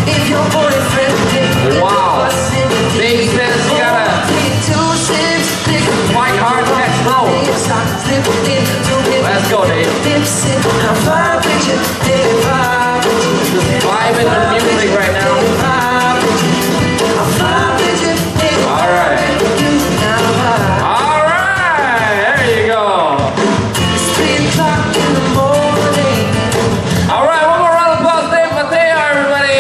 Wow. Dave says you gotta fight hard, catch low. Let's go, Dave. Just vibe in the music right now. Alright. Alright, there you go. Alright, one more round of applause, Dave Mateo, everybody.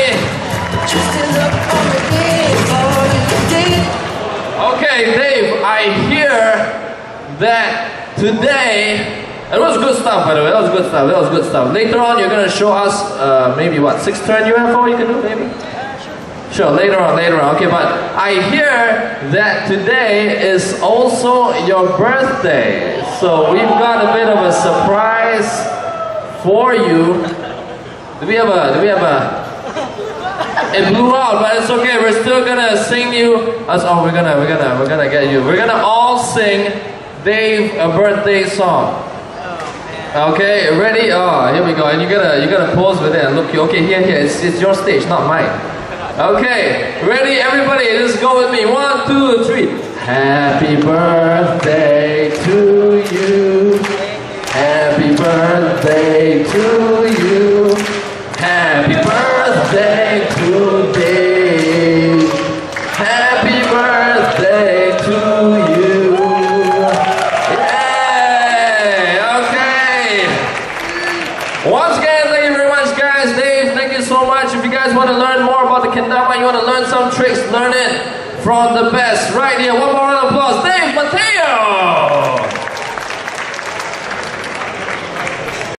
Okay, Dave, I hear that today, it was good stuff, by the way. That was good stuff. That was good stuff. Later on, you're gonna show us maybe what 6-turn UFO you can do, maybe. Sure, later on. Okay, but I hear that today is also your birthday, so we've got a bit of a surprise for you. Do we have a? It blew out, but it's okay. We're still gonna sing you. Oh, we're gonna get you. We're gonna all sing Dave a birthday song. Okay, ready? Oh, here we go. And you gotta pose with it and look. Okay, here. It's your stage, not mine. Okay, ready, everybody? Just go with me. 1, 2, 3. Happy birthday to you. Happy birthday to you. Happy birthday to Dave. Happy birthday to you. Yay! Okay. Once again, thank you very much, guys. Dave, thank you so much. If you guys want to learn more about the kendama, you want to learn some tricks, learn it from the best. Right here, one more round of applause. Dave Mateo!